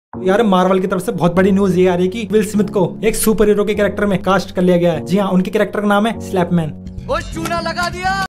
यार मार्वल की तरफ से बहुत बड़ी न्यूज ये आ रही है कि विल स्मिथ को एक सुपर हीरो के कैरेक्टर में कास्ट कर लिया गया है। जी हाँ, उनके कैरेक्टर का नाम है स्लैपमैन। वो चूना लगा दिया।